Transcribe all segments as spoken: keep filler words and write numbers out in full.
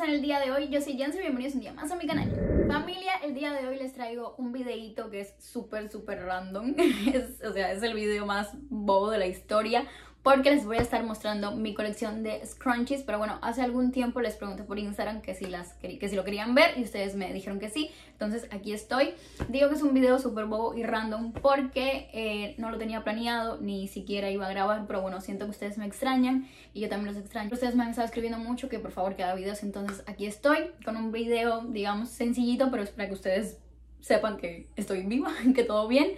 en el día de hoy? Yo soy Jancy, bienvenidos un día más a mi canal. Familia, el día de hoy les traigo un videito que es súper súper random. es, O sea, es el video más bobo de la historia, porque les voy a estar mostrando mi colección de scrunchies. Pero bueno, hace algún tiempo les pregunté por Instagram que si, las, que si lo querían ver y ustedes me dijeron que sí. Entonces aquí estoy. Digo que es un video súper bobo y random porque eh, no lo tenía planeado, ni siquiera iba a grabar. Pero bueno, siento que ustedes me extrañan y yo también los extraño. Ustedes me han estado escribiendo mucho que por favor que haga videos. Entonces aquí estoy con un video, digamos, sencillito, pero es para que ustedes sepan que estoy viva, que todo bien.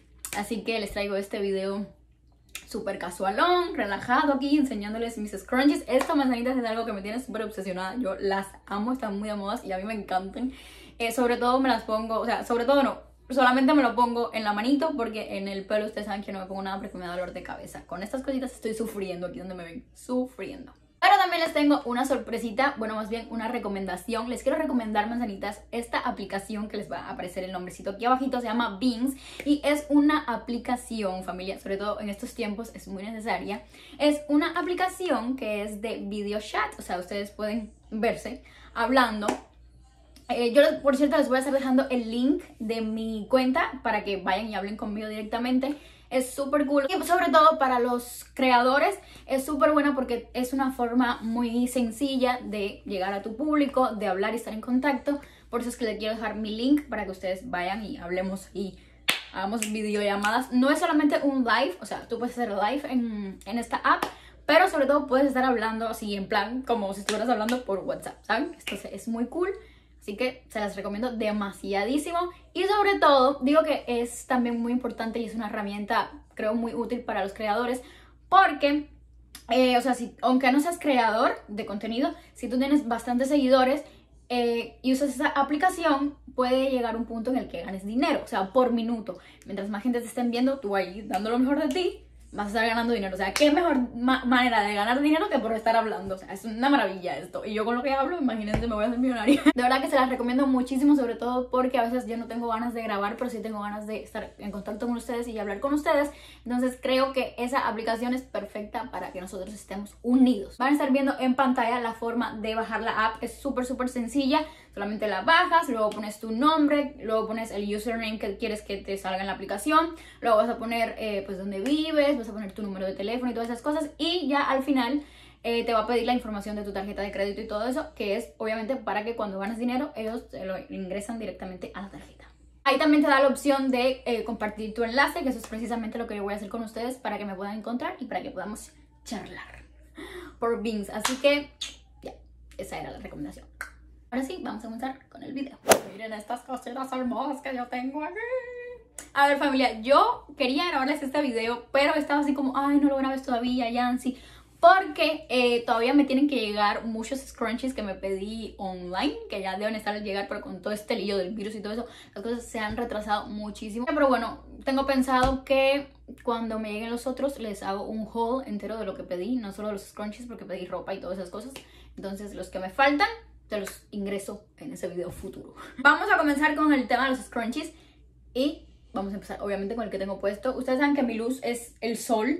Así que les traigo este video súper casualón, relajado aquí, enseñándoles mis scrunchies. Esta manzanita es algo que me tiene súper obsesionada. Yo las amo, están muy de modas y a mí me encantan. Eh, sobre todo me las pongo, o sea, sobre todo no, solamente me lo pongo en la manito porque en el pelo ustedes saben que no me pongo nada porque me da dolor de cabeza. Con estas cositas estoy sufriendo aquí donde me ven, sufriendo. Pero también les tengo una sorpresita, bueno, más bien una recomendación. Les quiero recomendar, manzanitas, esta aplicación que les va a aparecer el nombrecito aquí abajito. Se llama Beams y es una aplicación, familia, sobre todo en estos tiempos es muy necesaria. Es una aplicación que es de video chat, o sea, ustedes pueden verse hablando. Eh, yo, por cierto, les voy a estar dejando el link de mi cuenta para que vayan y hablen conmigo directamente. Es súper cool y sobre todo para los creadores es súper buena porque es una forma muy sencilla de llegar a tu público, de hablar y estar en contacto. Por eso es que les quiero dejar mi link para que ustedes vayan y hablemos y hagamos videollamadas. No es solamente un live, o sea, tú puedes hacer live en, en esta app, pero sobre todo puedes estar hablando así en plan como si estuvieras hablando por WhatsApp, ¿saben? Esto es muy cool. Así que se las recomiendo demasiadísimo. Y sobre todo, digo que es también muy importante y es una herramienta, creo, muy útil para los creadores. Porque, eh, o sea, si, aunque no seas creador de contenido, si tú tienes bastantes seguidores eh, y usas esa aplicación, puede llegar un punto en el que ganes dinero. O sea, por minuto. Mientras más gente te estén viendo, tú ahí dando lo mejor de ti, vas a estar ganando dinero. O sea, qué mejor ma manera de ganar dinero que por estar hablando. O sea, es una maravilla esto. Y yo con lo que hablo, imagínense, me voy a hacer millonaria. De verdad que se las recomiendo muchísimo, sobre todo porque a veces yo no tengo ganas de grabar, pero sí tengo ganas de estar en contacto con ustedes y hablar con ustedes. Entonces creo que esa aplicación es perfecta para que nosotros estemos unidos. Van a estar viendo en pantalla la forma de bajar la app. Es súper, súper sencilla. Solamente la bajas, luego pones tu nombre, luego pones el username que quieres que te salga en la aplicación, luego vas a poner eh, pues dónde vives, vas a poner tu número de teléfono y todas esas cosas, y ya al final eh, te va a pedir la información de tu tarjeta de crédito y todo eso, que es obviamente para que cuando ganes dinero ellos te lo ingresan directamente a la tarjeta. Ahí también te da la opción de eh, compartir tu enlace, que eso es precisamente lo que yo voy a hacer con ustedes para que me puedan encontrar y para que podamos charlar por Beams. Así que ya, esa era la recomendación. Ahora sí, vamos a comenzar con el video. Miren estas cositas hermosas que yo tengo aquí. A ver, familia, yo quería grabarles este video, pero estaba así como, ay, no lo grabes todavía, Jancy, porque eh, todavía me tienen que llegar muchos scrunchies que me pedí online, que ya deben estar al llegar, pero con todo este lío del virus y todo eso, las cosas se han retrasado muchísimo. Pero bueno, tengo pensado que cuando me lleguen los otros les hago un haul entero de lo que pedí, no solo los scrunchies, porque pedí ropa y todas esas cosas. Entonces, los que me faltan te los ingreso en ese video futuro. Vamos a comenzar con el tema de los scrunchies y vamos a empezar obviamente con el que tengo puesto. Ustedes saben que mi luz es el sol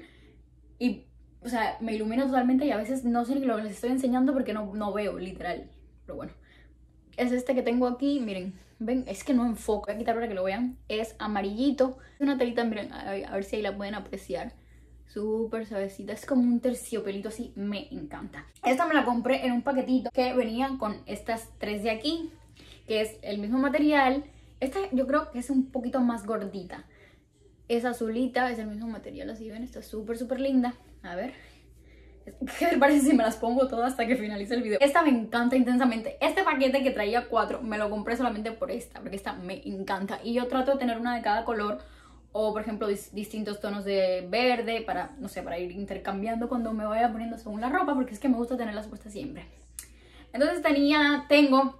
y, o sea, me ilumina totalmente y a veces no sé ni lo que les estoy enseñando porque no, no veo, literal. Pero bueno, es este que tengo aquí, miren, ven, es que no enfoco, voy a quitar para que lo vean. Es amarillito, es una telita, miren, a, a ver si ahí la pueden apreciar. Súper suavecita, es como un terciopelito así, me encanta. Esta me la compré en un paquetito que venía con estas tres de aquí, que es el mismo material. Esta yo creo que es un poquito más gordita. Es azulita, es el mismo material, así ven, está súper súper linda. A ver, ¿qué me parece si me las pongo todas hasta que finalice el video? Esta me encanta intensamente. Este paquete que traía cuatro, me lo compré solamente por esta, porque esta me encanta. Y yo trato de tener una de cada color, o por ejemplo dis distintos tonos de verde para, no sé, para ir intercambiando cuando me vaya poniendo según la ropa, porque es que me gusta tenerlas puestas siempre. Entonces tenía, tengo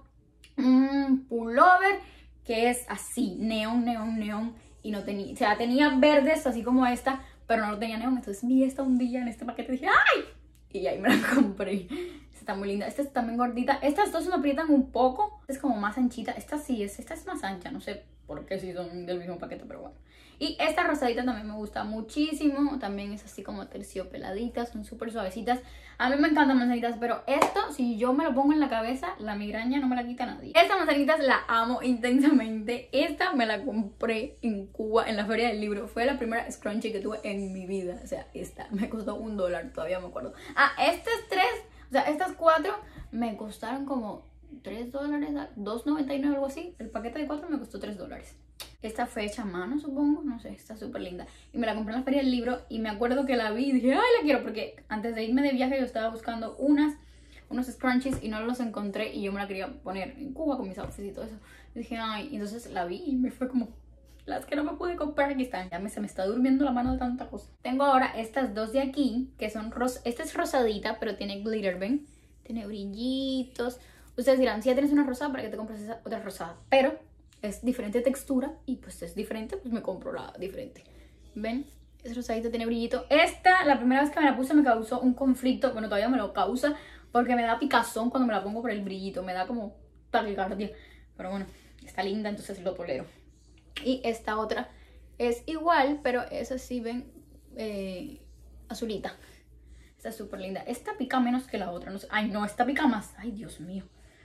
un pullover que es así, neón, neón, neón, y no tenía, o sea, tenía verdes así como esta, pero no tenía neón. Entonces vi esta un día en este paquete y dije, ¡ay! Y ahí me la compré. Esta está muy linda, esta está también gordita. Estas dos me aprietan un poco, esta es como más anchita, esta sí es, esta es más ancha, no sé porque sí son del mismo paquete, pero bueno. Y esta rosadita también me gusta muchísimo. También es así como terciopeladitas, son súper suavecitas. A mí me encantan manzanitas, pero esto, si yo me lo pongo en la cabeza, la migraña no me la quita nadie. Esta manzanitas la amo intensamente. Esta me la compré en Cuba, en la feria del libro. Fue la primera scrunchie que tuve en mi vida. O sea, esta me costó un dólar, todavía me acuerdo. Ah, estas tres, o sea, estas cuatro me costaron como tres dólares, dos noventa y nueve, algo así. El paquete de cuatro me costó tres dólares. Esta fue hecha a mano, supongo, no sé, está súper linda. Y me la compré en la feria del libro y me acuerdo que la vi y dije, ay, la quiero, porque antes de irme de viaje yo estaba buscando unas, unos scrunchies y no los encontré y yo me la quería poner en Cuba con mis outfits y todo eso. Y dije, ay, y entonces la vi y me fue como, las que no me pude comprar aquí están. Ya me, se me está durmiendo la mano de tanta cosa. Tengo ahora estas dos de aquí, que son ros esta es rosadita, pero tiene glitter, ¿ven? Tiene brillitos. Ustedes dirán, si ya tienes una rosada, ¿para qué te compras esa otra rosada? Pero es diferente textura y pues es diferente, pues me compro la diferente. ¿Ven? Es rosadita, tiene brillito. Esta, la primera vez que me la puse me causó un conflicto. Bueno, todavía me lo causa porque me da picazón cuando me la pongo por el brillito. Me da como taquicardia. Pero bueno, está linda, entonces lo tolero. Y esta otra es igual, pero es así, ven, eh, azulita. Esta es súper linda. Esta pica menos que la otra. No sé. Ay, no, esta pica más. Ay, Dios mío.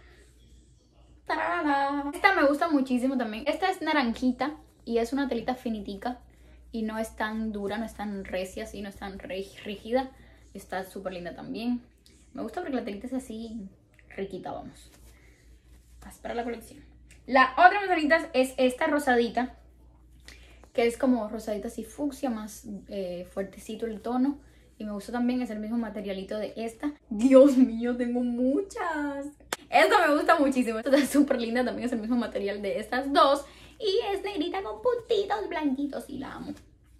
¡Tarara! Esta me gusta muchísimo también. Esta es naranjita y es una telita finitica. Y no es tan dura, no es tan recia, así, no es tan rígida. Está súper linda también. Me gusta porque la telita es así riquita, vamos. Más para la colección. La otra manzanita es esta rosadita, que es como rosadita así fucsia, más eh, fuertecito el tono. Y me gusta también, es el mismo materialito de esta. Dios mío, tengo muchas. Esta me gusta muchísimo. Esta es súper linda, también es el mismo material de estas dos. Y es negrita con puntitos blanquitos y la amo.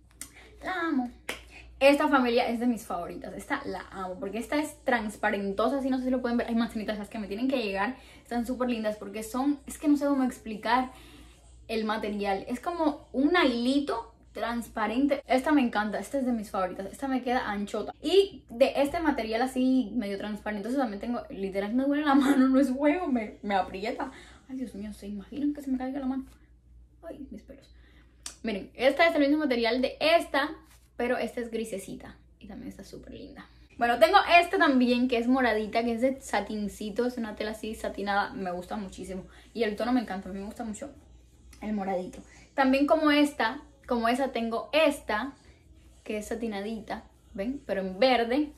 La amo. Esta familia es de mis favoritas. Esta la amo porque esta es transparentosa, así no sé si lo pueden ver. Hay manzanitas las que me tienen que llegar. Están súper lindas porque son, es que no sé cómo explicar el material. Es como un hilito transparente. Esta me encanta, esta es de mis favoritas. Esta me queda anchota. Y de este material así medio transparente también tengo, literal me duele la mano, no es juego, me, me aprieta. Ay, Dios mío, ¿se imaginan que se me caiga la mano? Ay, mis pelos. Miren, esta es el mismo material de esta, pero esta es grisecita y también está súper linda. Bueno, tengo esta también que es moradita, que es de satincito, es una tela así satinada, me gusta muchísimo. Y el tono me encanta, a mí me gusta mucho el moradito. También como esta, como esa tengo esta, que es satinadita, ¿ven? Pero en verde.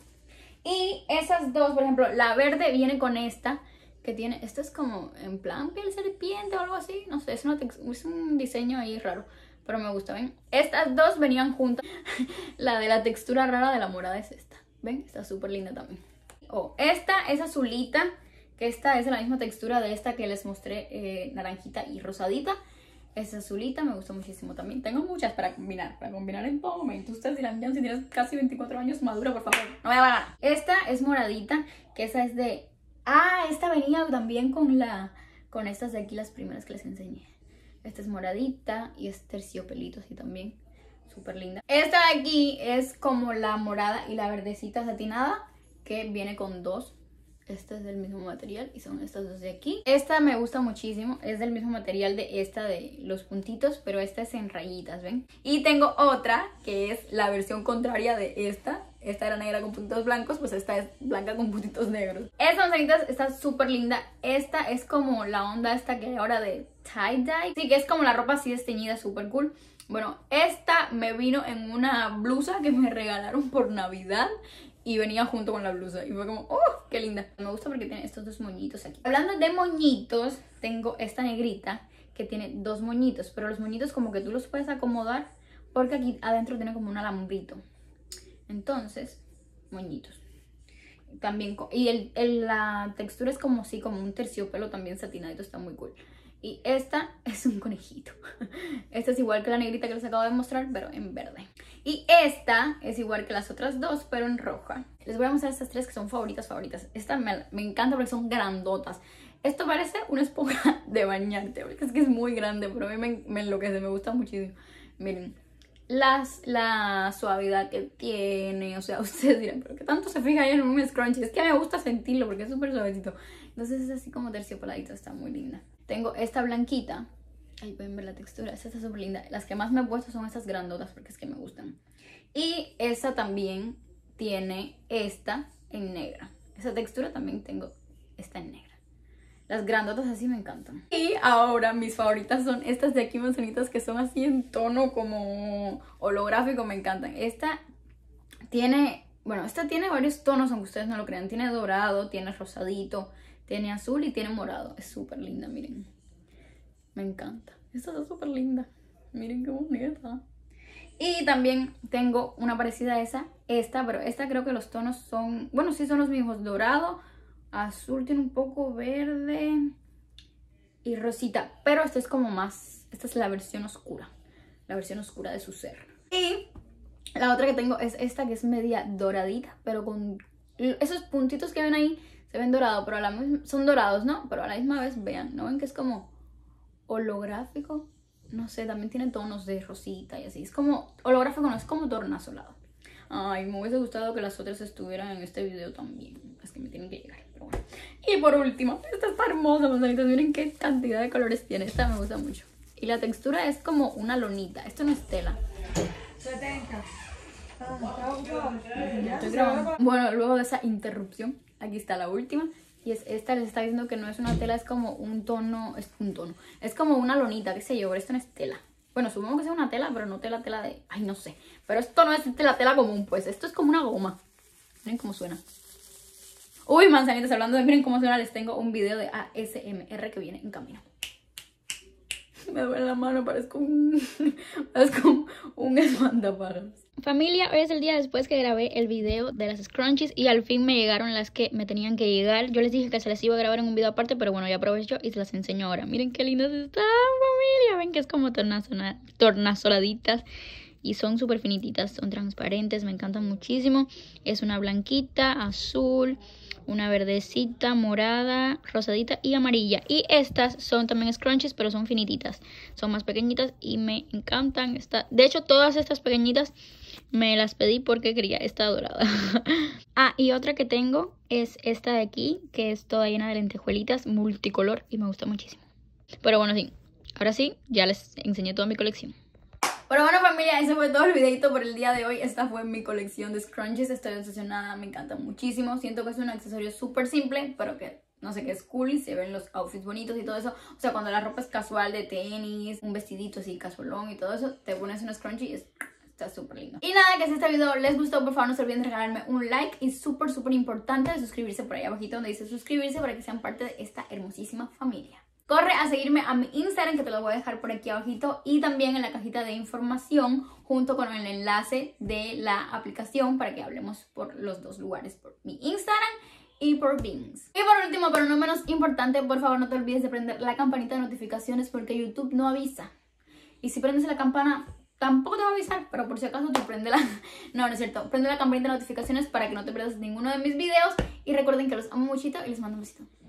Y esas dos, por ejemplo, la verde viene con esta, que tiene, esto es como en plan piel serpiente o algo así, no sé, es, una es un diseño ahí raro, pero me gusta, ¿ven? Estas dos venían juntas. La de la textura rara de la morada es esta, ¿ven? Está súper linda también. Oh, esta es azulita, que esta es de la misma textura de esta que les mostré, eh, naranjita y rosadita. Es azulita, me gusta muchísimo también. Tengo muchas para combinar, para combinar en todo momento. Ustedes dirán, ya si tienes casi veinticuatro años, madura, por favor, no me va a ganar. Esta es moradita, que esa es de... Ah, esta venía también con la, con estas de aquí, las primeras que les enseñé. Esta es moradita y es terciopelito así también, súper linda. Esta de aquí es como la morada y la verdecita satinada, que viene con dos. Esta es del mismo material y son estas dos de aquí. Esta me gusta muchísimo, es del mismo material de esta de los puntitos, pero esta es en rayitas, ¿ven? Y tengo otra que es la versión contraria de esta. Esta era negra con puntitos blancos, pues esta es blanca con puntitos negros. Esta manzanita está súper linda. Esta es como la onda esta que hay ahora de tie-dye. Sí, que es como la ropa así desteñida, súper cool. Bueno, esta me vino en una blusa que me regalaron por Navidad y venía junto con la blusa. Y fue como, ¡oh, qué linda! Me gusta porque tiene estos dos moñitos aquí. Hablando de moñitos, tengo esta negrita que tiene dos moñitos. Pero los moñitos como que tú los puedes acomodar porque aquí adentro tiene como un alambrito. Entonces, moñitos. También, y el, el, la textura es como así, como un terciopelo también satinadito, está muy cool. Y esta es un conejito. Esta es igual que la negrita que les acabo de mostrar, pero en verde. Y esta es igual que las otras dos, pero en roja. Les voy a mostrar estas tres que son favoritas, favoritas. Esta me, me encanta porque son grandotas. Esto parece una esponja de bañarte, porque es que es muy grande, pero a mí me, me enloquece, me gusta muchísimo. Miren. Las, la suavidad que tiene, o sea, ustedes dirán, pero ¿qué tanto se fija ahí en un scrunchie? Es que me gusta sentirlo porque es súper suavecito. Entonces es así como terciopeladito, está muy linda. Tengo esta blanquita, Ahí pueden ver la textura, esta está súper linda. Las que más me he puesto son estas grandotas porque es que me gustan. Y esta también tiene esta en negra. Esa textura también tengo esta en negra. Las grandotas así me encantan. Y ahora mis favoritas son estas de aquí manzanitas que son así en tono como holográfico, me encantan. Esta tiene, bueno, esta tiene varios tonos aunque ustedes no lo crean. Tiene dorado, tiene rosadito, tiene azul y tiene morado. Es súper linda, miren. Me encanta. Esta está súper linda. Miren qué bonita. Y también tengo una parecida a esa. Esta, pero esta creo que los tonos son... Bueno, sí son los mismos. Dorado, azul, tiene un poco verde y rosita. Pero esta es como más... Esta es la versión oscura. La versión oscura de su ser. Y la otra que tengo es esta que es media doradita. Pero con esos puntitos que ven ahí se ven dorados. Pero a la misma... Son dorados, ¿no? Pero a la misma vez, vean, ¿no ven que es como holográfico? No sé, también tiene tonos de rosita y así. Es como holográfico, no es como tornasolado. Ay, me hubiese gustado que las otras estuvieran en este video también. Es que me tienen que llegar, pero bueno. Y por último, esta está hermosa, manzanitas. Miren qué cantidad de colores tiene. Esta me gusta mucho. Y la textura es como una lonita. Esto no es tela. setenta. Estoy grabando. Bueno, luego de esa interrupción, aquí está la última. Y es esta, les está diciendo que no es una tela, es como un tono, es un tono, es como una lonita, qué sé yo, pero esto no es tela. Bueno, supongo que sea una tela, pero no tela, tela de, ay, no sé. Pero esto no es tela, tela común, pues, esto es como una goma. Miren cómo suena. Uy, manzanitas, hablando de miren cómo suena, les tengo un video de A S M R que viene en camino. Me duele la mano, parezco un, parezco un espantapájaros. Familia, hoy es el día después que grabé el video de las scrunchies y al fin me llegaron las que me tenían que llegar. Yo les dije que se las iba a grabar en un video aparte, pero bueno, ya aprovecho y se las enseño ahora. Miren qué lindas están, familia. Ven que es como tornasoladitas y son súper finititas, son transparentes, me encantan muchísimo. Es una blanquita, azul, una verdecita, morada, rosadita y amarilla. Y estas son también scrunchies, pero son finititas, son más pequeñitas y me encantan. Esta... De hecho, todas estas pequeñitas me las pedí porque quería esta dorada. Ah, y otra que tengo es esta de aquí, que es toda llena de lentejuelitas multicolor y me gusta muchísimo. Pero bueno, sí, ahora sí, ya les enseñé toda mi colección. Pero bueno, familia, ese fue todo el videito por el día de hoy. Esta fue mi colección de scrunchies. Estoy obsesionada, me encanta muchísimo. Siento que es un accesorio súper simple, pero que no sé, que es cool y se ven los outfits bonitos y todo eso. O sea, cuando la ropa es casual de tenis, un vestidito así casualón y todo eso, te pones un scrunchie y es... está súper lindo. Y nada, que si este video les gustó, por favor no se olviden de regalarme un like. Y súper, súper importante de suscribirse por ahí abajito donde dice suscribirse para que sean parte de esta hermosísima familia. Corre a seguirme a mi Instagram, que te lo voy a dejar por aquí abajito, y también en la cajita de información junto con el enlace de la aplicación para que hablemos por los dos lugares, por mi Instagram y por Bings. Y por último, pero no menos importante, por favor no te olvides de prender la campanita de notificaciones porque YouTube no avisa. Y si prendes la campana, tampoco te va a avisar, pero por si acaso tú prende la... No, no es cierto. Prende la campanita de notificaciones para que no te pierdas ninguno de mis videos. Y recuerden que los amo muchito y les mando un besito.